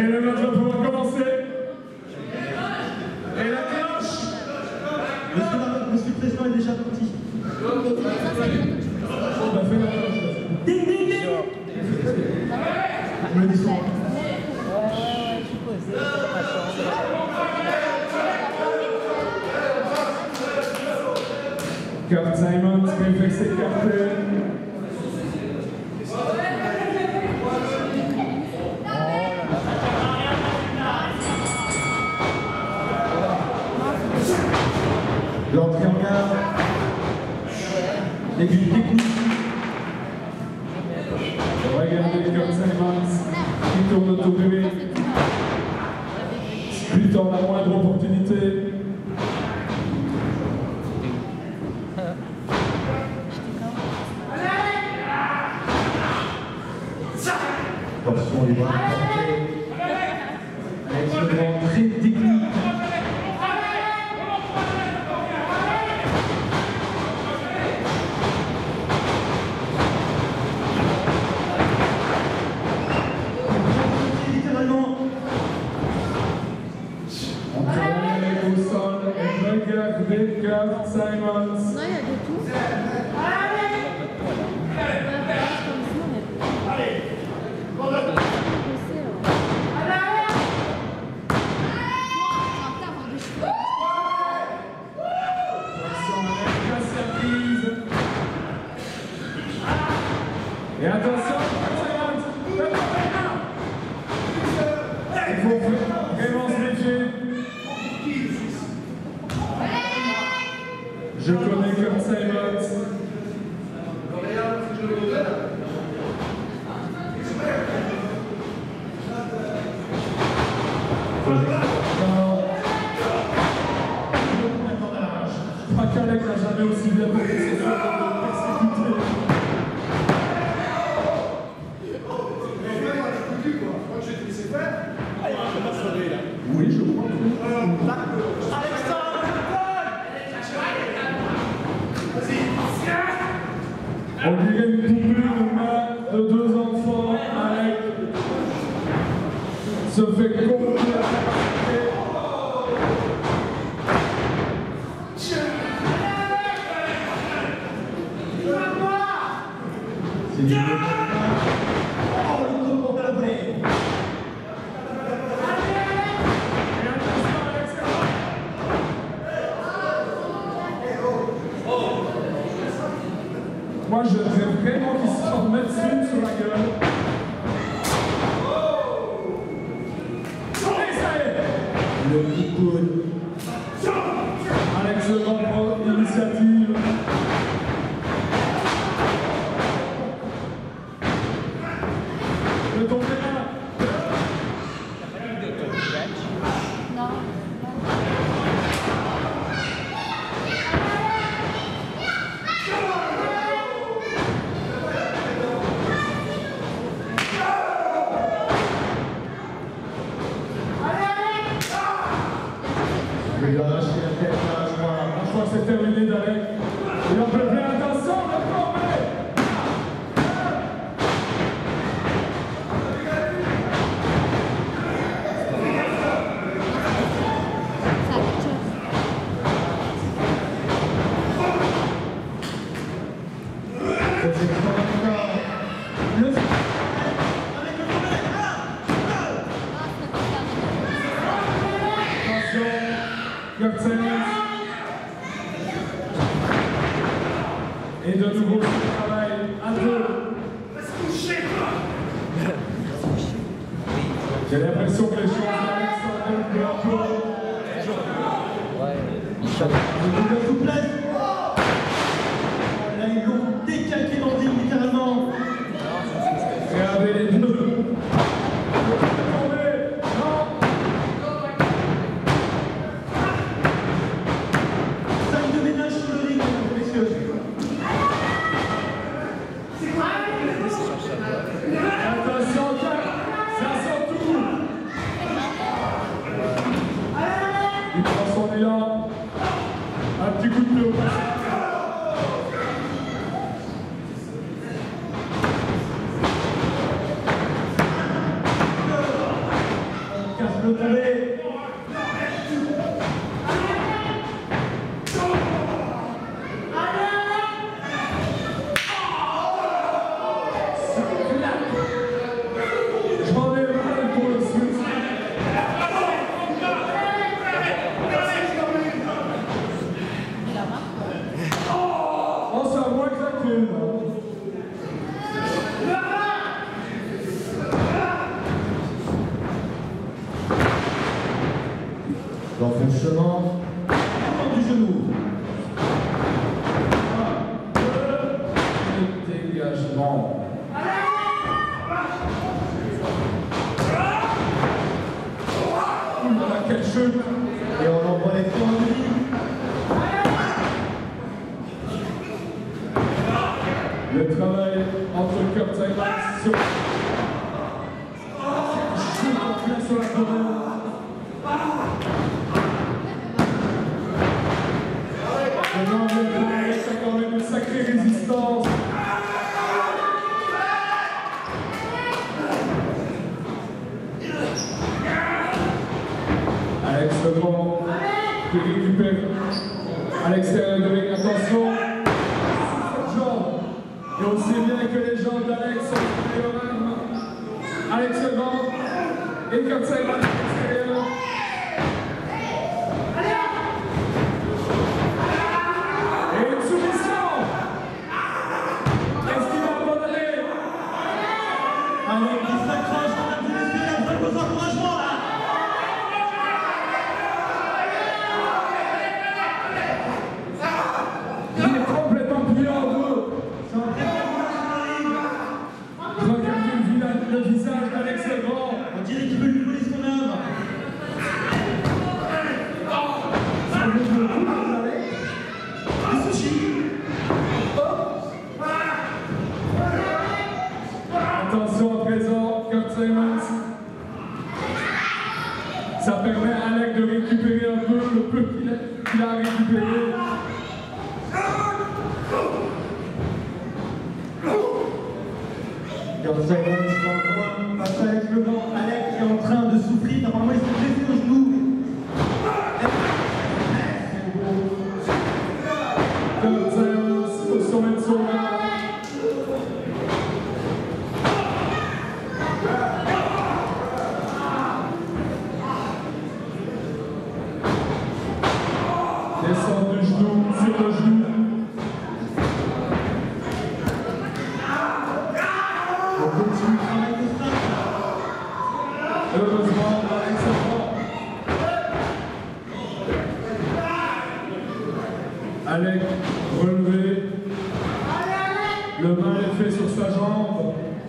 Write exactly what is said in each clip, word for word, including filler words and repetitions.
le match va pouvoir commencer. Et la cloche. Monsieur, monsieur le Président est déjà parti. On a fait la cloche. Ding ding ding. On le descend. Garth Simons, Belfast et Carter. L'entrée en gare. Début du technique. Regardez Garth Simons qui tourne autour de lui. Splittant la moindre opportunité. Attention, les bras. Avec ce grand très technique. Littéralement. On tourne au sol et regardez Garth Simons. Non, il y a de tout. Et attention, il faut vraiment se méfier. Je connais Garth Simons. Je crois qu'Alex n'a jamais aussi bien porté ses soins de persécuter. Oui, je crois. On dirait une poupée de main de deux enfants avec se fait complètement. C'est du oh, le contre à la volée. Moi, je voudrais vraiment qu'ils se remettent une sur la gueule. Et ça y est. Le Nicoud. Alex Legrand prend l'initiative. Le tomber là. Non. Je vais lui arracher la tête là, je crois. Je crois que c'est terminé d'Alex. Il en peut faire attention, le tomber. C'est encore. Le avec le problème. Attention, Garth Simons. Et de nouveau, ce travail à deux. J'ai l'impression que les choses d'Alex sont un peu à peu. De souplesse. Là, ils l'ont décalqué dans le ring, littéralement. Regardez les deux. Sac de ménage sur le ring, messieurs. Attention, ça sent tout. Il prend son élan. Un petit coup de pied au passage. une. L'enfoncement du genou. Le dégagement. Voilà, quelle chute. Et on envoie les pieds en ligne. Le travail entre Kurt Simons sur... Chute en plein sur la colonne. Maintenant, le travail, ça a quand même une sacrée résistance. Alex Legrand qui récupère à l'extérieur de ring. Attention, jambes. Et on sait bien que les jambes d'Alex sont meilleures armes. Alex Legrand et Kurt Simons à l'extérieur. Et une soumission. Est-ce qu'il va abandonner? Alex qui s'accroche, on a vu les pieds, après vos encouragements là. Il est complètement plié en deux. Regardez le visage, le visage d'Alex Legrand. On dirait qu'il veut lui voler son âme. Ça veut dire que vous allez. Des sushis. Attention à présent, Kurt Simons. Ça permet à Alex de récupérer un peu le peu qu'il a, qu'il a récupéré. Kurt Simons dans le coin, face à Alex Legrand. Alex qui est en train de souffrir, apparemment il s'est blessé au genou. Kurt Simons au sommet de son art. Descend du genou sur le genou. On continue le travail de ça. Heureusement, Alex Legrand. Alex relevé. Le mal est fait sur sa jambe.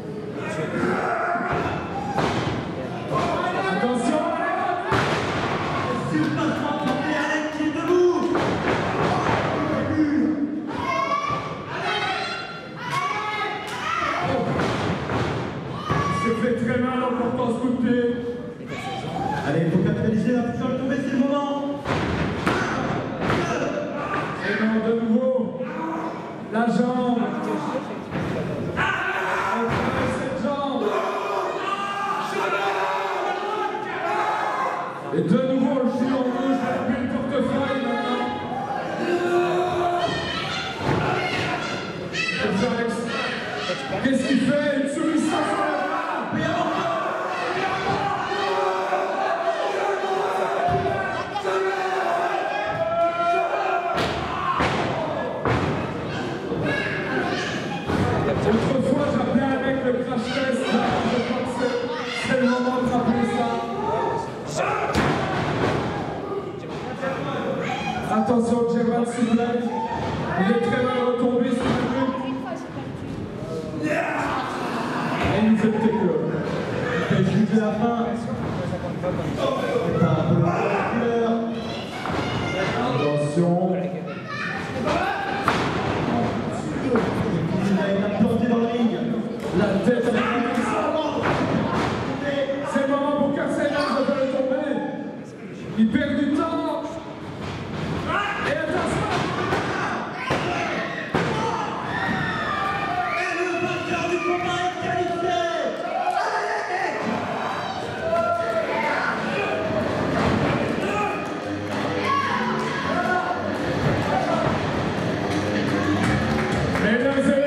Attention, C'est le passement pour Alex qui est debout. il s'est fait très mal en portant ce coup de pied. Allez, il faut capitaliser la puissance de tomber, c'est le moment. Et non, de nouveau, la jambe. On travaille cette jambe. Et de nouveau, le joue en rouge, puis le portefeuille maintenant. Et Alex, qu'est-ce qu'il fait? Une soumission sur la jambe. Autrefois, j'appelais avec le crash test. Là, je crois que c'est- c'est le moment de rappeler ça. Attention, Gerald Soublet. Il est très mal retombé sur le but. Et il nous fait le take-off. Et jusqu'à la fin. C'est un peu le couleur. Attention. Il a été planté dans le ring. La tête avec le c'est le moment pour Kurt Simons de faire le tomber. Il perd du temps. Et attention. Et le vainqueur du combat est qualifié. Mesdames et